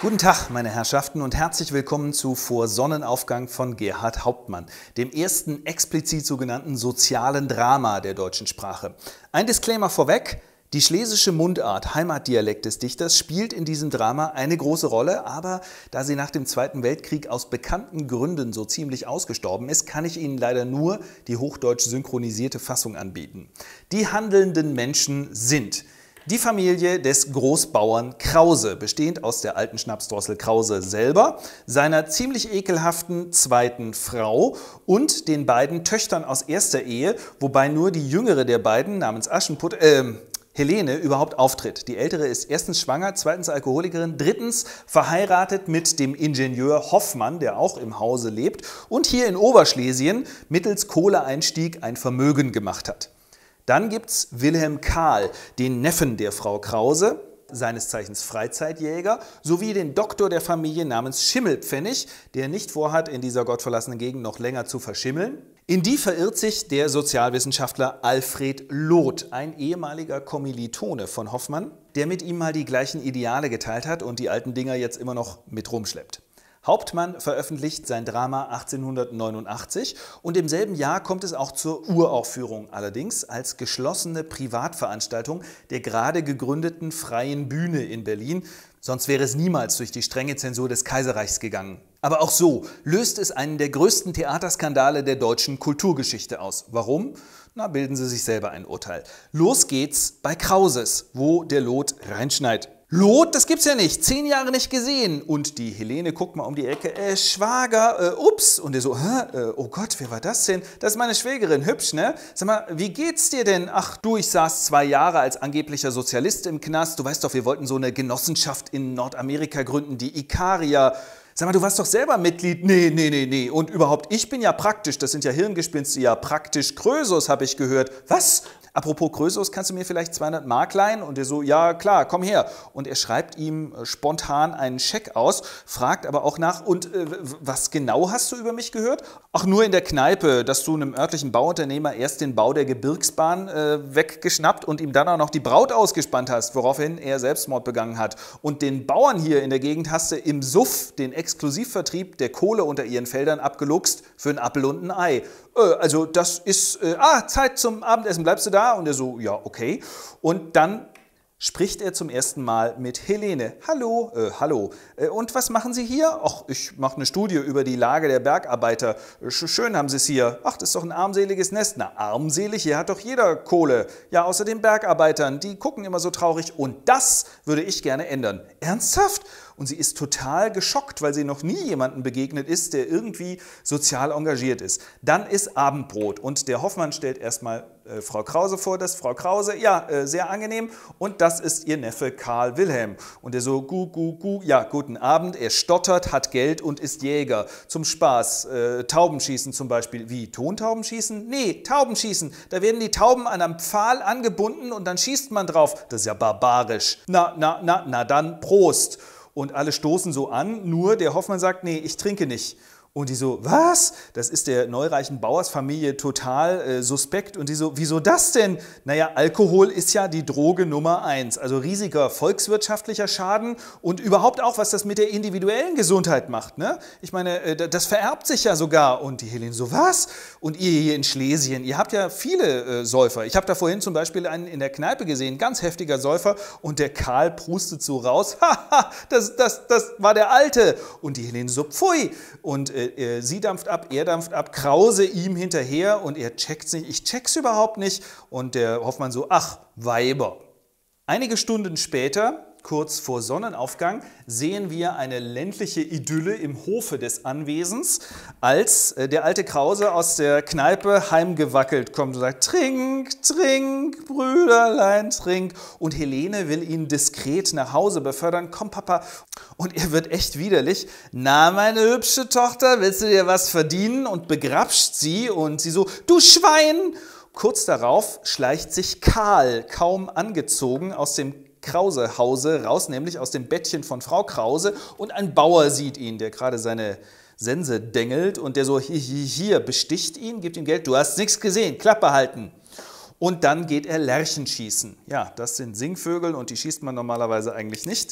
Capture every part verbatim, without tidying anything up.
Guten Tag, meine Herrschaften, und herzlich willkommen zu Vor Sonnenaufgang von Gerhart Hauptmann, dem ersten explizit sogenannten sozialen Drama der deutschen Sprache. Ein Disclaimer vorweg: Die schlesische Mundart, Heimatdialekt des Dichters, spielt in diesem Drama eine große Rolle, aber da sie nach dem Zweiten Weltkrieg aus bekannten Gründen so ziemlich ausgestorben ist, kann ich Ihnen leider nur die hochdeutsch synchronisierte Fassung anbieten. Die handelnden Menschen sind die Familie des Großbauern Krause, bestehend aus der alten Schnapsdrossel Krause selber, seiner ziemlich ekelhaften zweiten Frau und den beiden Töchtern aus erster Ehe, wobei nur die jüngere der beiden namens Aschenputtel, äh, Helene, überhaupt auftritt. Die ältere ist erstens schwanger, zweitens Alkoholikerin, drittens verheiratet mit dem Ingenieur Hoffmann, der auch im Hause lebt und hier in Oberschlesien mittels Kohleeinstieg ein Vermögen gemacht hat. Dann gibt es Wilhelm Kahl, den Neffen der Frau Krause, seines Zeichens Freizeitjäger, sowie den Doktor der Familie namens Schimmelpfennig, der nicht vorhat, in dieser gottverlassenen Gegend noch länger zu verschimmeln. In die verirrt sich der Sozialwissenschaftler Alfred Loth, ein ehemaliger Kommilitone von Hoffmann, der mit ihm mal die gleichen Ideale geteilt hat und die alten Dinger jetzt immer noch mit rumschleppt. Hauptmann veröffentlicht sein Drama achtzehnhundertneunundachtzig und im selben Jahr kommt es auch zur Uraufführung, allerdings als geschlossene Privatveranstaltung der gerade gegründeten Freien Bühne in Berlin, sonst wäre es niemals durch die strenge Zensur des Kaiserreichs gegangen. Aber auch so löst es einen der größten Theaterskandale der deutschen Kulturgeschichte aus. Warum? Na, bilden Sie sich selber ein Urteil. Los geht's bei Krauses, wo der Loth reinschneit. Loth, das gibt's ja nicht, zehn Jahre nicht gesehen. Und die Helene guckt mal um die Ecke, äh, Schwager, äh, ups. Und der so, hä, äh, oh Gott, wer war das denn? Das ist meine Schwägerin, hübsch, ne? Sag mal, wie geht's dir denn? Ach du, ich saß zwei Jahre als angeblicher Sozialist im Knast. Du weißt doch, wir wollten so eine Genossenschaft in Nordamerika gründen, die Ikaria. Sag mal, du warst doch selber Mitglied. Nee, nee, nee, nee. Und überhaupt, ich bin ja praktisch, das sind ja Hirngespinste, ja praktisch Krösus, habe ich gehört. Was? Apropos Krösus, kannst du mir vielleicht zweihundert Mark leihen? Und er so, ja klar, komm her. Und er schreibt ihm spontan einen Scheck aus, fragt aber auch nach, und äh, was genau hast du über mich gehört? Ach, nur in der Kneipe, dass du einem örtlichen Bauunternehmer erst den Bau der Gebirgsbahn äh, weggeschnappt und ihm dann auch noch die Braut ausgespannt hast, woraufhin er Selbstmord begangen hat. Und den Bauern hier in der Gegend hast du im Suff den Exklusivvertrieb der Kohle unter ihren Feldern abgeluchst für ein Appel und ein Ei. Äh, also das ist, äh, ah, Zeit zum Abendessen, bleibst du da? Und er so, ja, okay. Und dann spricht er zum ersten Mal mit Helene. Hallo, äh, hallo. Äh, und was machen Sie hier? Ach, ich mache eine Studie über die Lage der Bergarbeiter. Schön haben Sie es hier. Ach, das ist doch ein armseliges Nest. Na, armselig, hier hat doch jeder Kohle. Ja, außer den Bergarbeitern, die gucken immer so traurig. Und das würde ich gerne ändern. Ernsthaft? Und sie ist total geschockt, weil sie noch nie jemandem begegnet ist, der irgendwie sozial engagiert ist. Dann ist Abendbrot und der Hoffmann stellt erstmal äh, Frau Krause vor. Das ist Frau Krause, ja, äh, sehr angenehm. Und das ist ihr Neffe Karl Wilhelm. Und er so, gu, gu, gu, ja, guten Abend. Er stottert, hat Geld und ist Jäger. Zum Spaß, äh, Taubenschießen zum Beispiel. Wie, Tontaubenschießen? Nee, Taubenschießen. Da werden die Tauben an einem Pfahl angebunden und dann schießt man drauf. Das ist ja barbarisch. Na, na, na, na dann Prost. Und alle stoßen so an, nur der Hoffmann sagt, nee, ich trinke nicht. Und die so, was? Das ist der neureichen Bauersfamilie total äh, suspekt. Und die so, wieso das denn? Naja, Alkohol ist ja die Droge Nummer eins. Also riesiger volkswirtschaftlicher Schaden und überhaupt auch, was das mit der individuellen Gesundheit macht. Ne? Ich meine, äh, das vererbt sich ja sogar. Und die Helene so, was? Und ihr hier in Schlesien, ihr habt ja viele äh, Säufer. Ich habe da vorhin zum Beispiel einen in der Kneipe gesehen, ganz heftiger Säufer. Und der Karl prustet so raus, haha, das, das, das war der Alte. Und die Helene so, pfui. Und äh, sie dampft ab, er dampft ab, Krause ihm hinterher und er checkt's nicht, ich check's überhaupt nicht. Und der Hoffmann so, ach, Weiber. Einige Stunden später, kurz vor Sonnenaufgang, sehen wir eine ländliche Idylle im Hofe des Anwesens, als der alte Krause aus der Kneipe heimgewackelt kommt und sagt, trink, trink, Brüderlein, trink. Und Helene will ihn diskret nach Hause befördern. Komm, Papa. Und er wird echt widerlich. Na, meine hübsche Tochter, willst du dir was verdienen? Und begrapscht sie und sie so, du Schwein! Kurz darauf schleicht sich Karl, kaum angezogen, aus dem Krause-Hause raus, nämlich aus dem Bettchen von Frau Krause, und ein Bauer sieht ihn, der gerade seine Sense dengelt und der so hier, hier besticht ihn, gibt ihm Geld, du hast nichts gesehen, Klappe halten. Und dann geht er Lerchen schießen. Ja, das sind Singvögel und die schießt man normalerweise eigentlich nicht.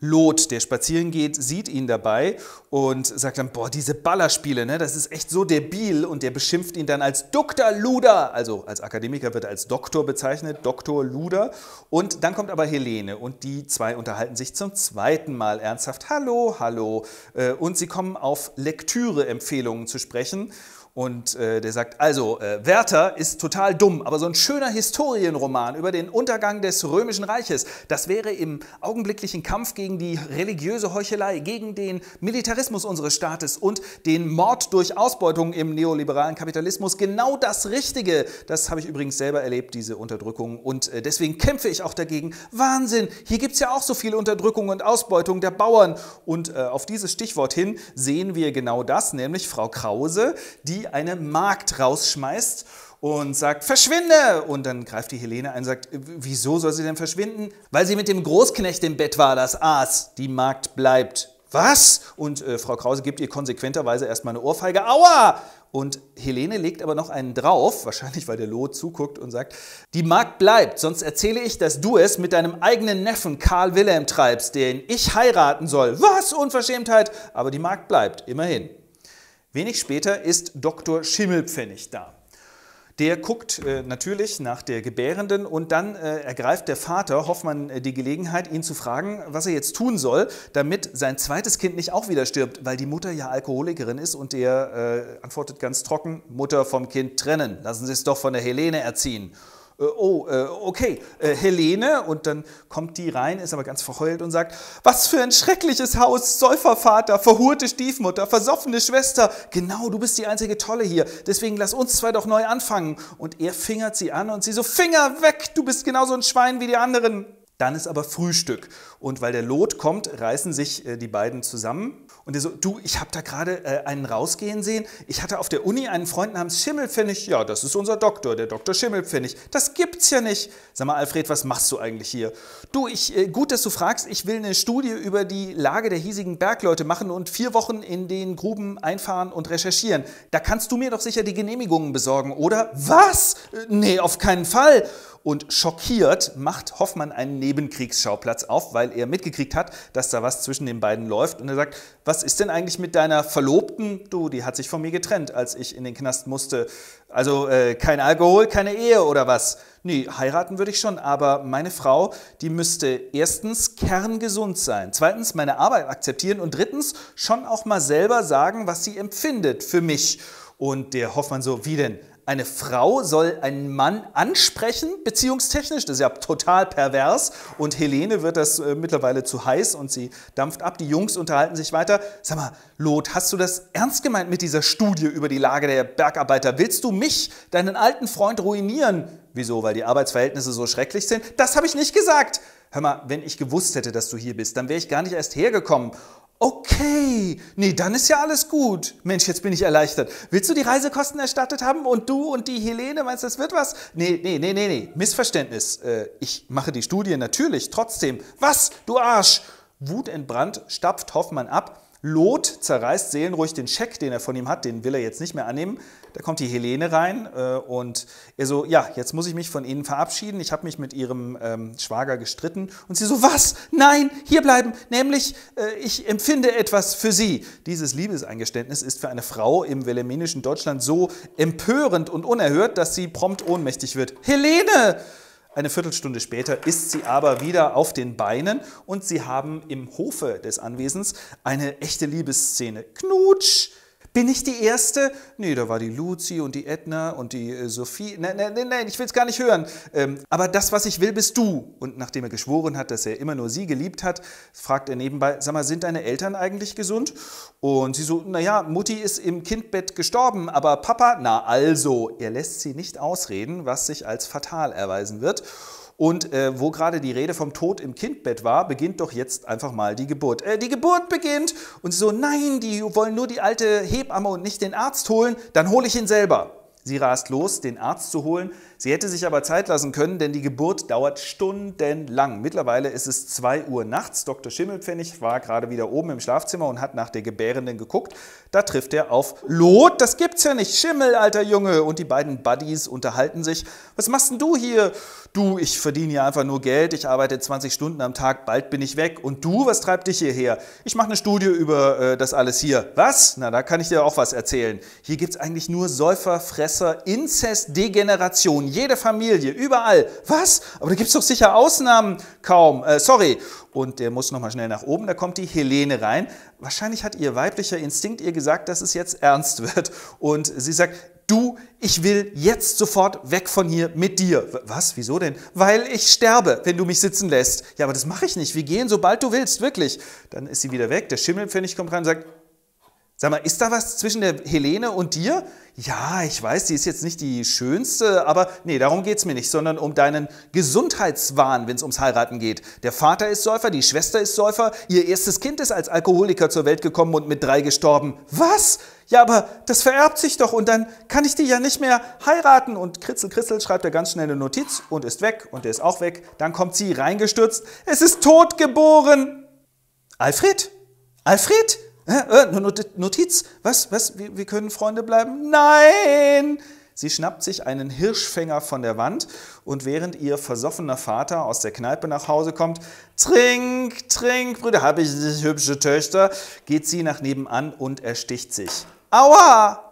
Lot, der spazieren geht, sieht ihn dabei und sagt dann, boah, diese Ballerspiele, ne, das ist echt so debil, und der beschimpft ihn dann als Doktor Luder, also als Akademiker wird er als Doktor bezeichnet, Doktor Luder. Und dann kommt aber Helene und die zwei unterhalten sich zum zweiten Mal ernsthaft, hallo, hallo, und sie kommen auf Lektüre-Empfehlungen zu sprechen. Und äh, der sagt, also, äh, Werther ist total dumm, aber so ein schöner Historienroman über den Untergang des Römischen Reiches, das wäre im augenblicklichen Kampf gegen die religiöse Heuchelei, gegen den Militarismus unseres Staates und den Mord durch Ausbeutung im neoliberalen Kapitalismus genau das Richtige. Das habe ich übrigens selber erlebt, diese Unterdrückung, und äh, deswegen kämpfe ich auch dagegen. Wahnsinn, hier gibt es ja auch so viel Unterdrückung und Ausbeutung der Bauern. Und äh, auf dieses Stichwort hin sehen wir genau das, nämlich Frau Krause, die eine Magd rausschmeißt und sagt, verschwinde! Und dann greift die Helene ein und sagt, wieso soll sie denn verschwinden? Weil sie mit dem Großknecht im Bett war, das Aas. Die Magd bleibt. Was? Und äh, Frau Krause gibt ihr konsequenterweise erstmal eine Ohrfeige. Aua! Und Helene legt aber noch einen drauf, wahrscheinlich weil der Lot zuguckt und sagt, die Magd bleibt, sonst erzähle ich, dass du es mit deinem eigenen Neffen Karl Wilhelm treibst, den ich heiraten soll. Was? Unverschämtheit! Aber die Magd bleibt, immerhin. Wenig später ist Doktor Schimmelpfennig da. Der guckt äh, natürlich nach der Gebärenden und dann äh, ergreift der Vater Hoffmann äh, die Gelegenheit, ihn zu fragen, was er jetzt tun soll, damit sein zweites Kind nicht auch wieder stirbt, weil die Mutter ja Alkoholikerin ist, und der äh, antwortet ganz trocken, Mutter vom Kind trennen, lassen Sie es doch von der Helene erziehen. Oh, okay, Helene, und dann kommt die rein, ist aber ganz verheult und sagt, was für ein schreckliches Haus, Säufervater, verhurte Stiefmutter, versoffene Schwester, genau, du bist die einzige Tolle hier, deswegen lass uns zwei doch neu anfangen. Und er fingert sie an und sie so, Finger weg, du bist genauso ein Schwein wie die anderen. Dann ist aber Frühstück, und weil der Lot kommt, reißen sich äh, die beiden zusammen, und er so, du, ich habe da gerade äh, einen rausgehen sehen, ich hatte auf der Uni einen Freund namens Schimmelpfennig, ja, das ist unser Doktor, der Doktor Schimmelpfennig, das gibt's ja nicht. Sag mal, Alfred, was machst du eigentlich hier? Du, ich, äh, gut, dass du fragst, ich will eine Studie über die Lage der hiesigen Bergleute machen und vier Wochen in den Gruben einfahren und recherchieren. Da kannst du mir doch sicher die Genehmigungen besorgen, oder? Was? Äh, nee, auf keinen Fall. Und schockiert macht Hoffmann einen Nebenkriegsschauplatz auf, weil er mitgekriegt hat, dass da was zwischen den beiden läuft. Und er sagt, was ist denn eigentlich mit deiner Verlobten? Du, die hat sich von mir getrennt, als ich in den Knast musste. Also äh, kein Alkohol, keine Ehe oder was? Nee, heiraten würde ich schon, aber meine Frau, die müsste erstens kerngesund sein, zweitens meine Arbeit akzeptieren und drittens schon auch mal selber sagen, was sie empfindet für mich. Und der Hoffmann so, wie denn? Eine Frau soll einen Mann ansprechen, beziehungstechnisch, das ist ja total pervers, und Helene wird das äh, mittlerweile zu heiß und sie dampft ab, die Jungs unterhalten sich weiter. Sag mal, Lot, hast du das ernst gemeint mit dieser Studie über die Lage der Bergarbeiter? Willst du mich, deinen alten Freund, ruinieren? Wieso, weil die Arbeitsverhältnisse so schrecklich sind? Das habe ich nicht gesagt. Hör mal, wenn ich gewusst hätte, dass du hier bist, dann wäre ich gar nicht erst hergekommen. Okay, nee, dann ist ja alles gut. Mensch, jetzt bin ich erleichtert. Willst du die Reisekosten erstattet haben und du und die Helene, meinst du, das wird was? Nee, nee, nee, nee, nee, Missverständnis. Äh, ich mache die Studie natürlich, trotzdem. Was, du Arsch? Wutentbrannt stapft Hoffmann ab. Lot zerreißt seelenruhig den Scheck, den er von ihm hat, den will er jetzt nicht mehr annehmen. Da kommt die Helene rein äh, und er so, ja, jetzt muss ich mich von Ihnen verabschieden. Ich habe mich mit Ihrem ähm, Schwager gestritten. Und sie so, was? Nein, hier bleiben. Nämlich, äh, ich empfinde etwas für Sie. Dieses Liebeseingeständnis ist für eine Frau im wilhelminischen Deutschland so empörend und unerhört, dass sie prompt ohnmächtig wird. Helene! Eine Viertelstunde später ist sie aber wieder auf den Beinen und sie haben im Hofe des Anwesens eine echte Liebesszene. Knutsch! Bin ich die Erste? Nee, da war die Luzi und die Edna und die äh, Sophie. Nein, nein, nein, nein, ich will es gar nicht hören. Ähm, aber das, was ich will, bist du. Und nachdem er geschworen hat, dass er immer nur sie geliebt hat, fragt er nebenbei, sag mal, sind deine Eltern eigentlich gesund? Und sie so, naja, Mutti ist im Kindbett gestorben, aber Papa, na also. Er lässt sie nicht ausreden, was sich als fatal erweisen wird. Und äh, wo gerade die Rede vom Tod im Kindbett war, beginnt doch jetzt einfach mal die Geburt. Äh, die Geburt beginnt! Und sie so, nein, die wollen nur die alte Hebamme und nicht den Arzt holen, dann hole ich ihn selber. Sie rast los, den Arzt zu holen. Sie hätte sich aber Zeit lassen können, denn die Geburt dauert stundenlang. Mittlerweile ist es zwei Uhr nachts. Doktor Schimmelpfennig war gerade wieder oben im Schlafzimmer und hat nach der Gebärenden geguckt. Da trifft er auf Lot. Das gibt's ja nicht. Schimmel, alter Junge. Und die beiden Buddies unterhalten sich. Was machst denn du hier? Du, ich verdiene hier einfach nur Geld. Ich arbeite zwanzig Stunden am Tag. Bald bin ich weg. Und du, was treibt dich hierher? Ich mache eine Studie über äh, das alles hier. Was? Na, da kann ich dir auch was erzählen. Hier gibt's eigentlich nur Säufer, Fresser, Inzest, Degeneration. Jede Familie, überall. Was? Aber da gibt es doch sicher Ausnahmen. Kaum. Äh, sorry. Und der muss nochmal schnell nach oben. Da kommt die Helene rein. Wahrscheinlich hat ihr weiblicher Instinkt ihr gesagt, dass es jetzt ernst wird. Und sie sagt, du, ich will jetzt sofort weg von hier mit dir. Was? Wieso denn? Weil ich sterbe, wenn du mich sitzen lässt. Ja, aber das mache ich nicht. Wir gehen, sobald du willst, wirklich. Dann ist sie wieder weg. Der Schimmelpfennig kommt rein und sagt, sag mal, ist da was zwischen der Helene und dir? Ja, ich weiß, die ist jetzt nicht die schönste, aber nee, darum geht's mir nicht, sondern um deinen Gesundheitswahn, wenn es ums Heiraten geht. Der Vater ist Säufer, die Schwester ist Säufer, ihr erstes Kind ist als Alkoholiker zur Welt gekommen und mit drei gestorben. Was? Ja, aber das vererbt sich doch und dann kann ich die ja nicht mehr heiraten. Und Kritzel, Kritzel schreibt er ganz schnell eine Notiz und ist weg und der ist auch weg. Dann kommt sie reingestürzt. Es ist totgeboren. Alfred? Alfred? Äh, Notiz, was, was, wir, wir können Freunde bleiben? Nein! Sie schnappt sich einen Hirschfänger von der Wand und während ihr versoffener Vater aus der Kneipe nach Hause kommt, trink, trink, Brüder, habe ich nicht hübsche Töchter, geht sie nach nebenan und ersticht sich. Aua!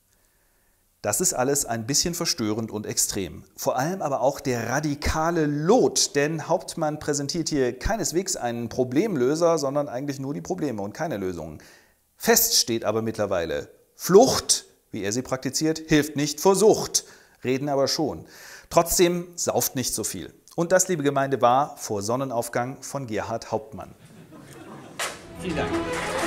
Das ist alles ein bisschen verstörend und extrem. Vor allem aber auch der radikale Lot, denn Hauptmann präsentiert hier keineswegs einen Problemlöser, sondern eigentlich nur die Probleme und keine Lösungen. Fest steht aber mittlerweile, Flucht, wie er sie praktiziert, hilft nicht vor Sucht, reden aber schon. Trotzdem sauft nicht so viel. Und das, liebe Gemeinde, war Vor Sonnenaufgang von Gerhard Hauptmann. Vielen Dank.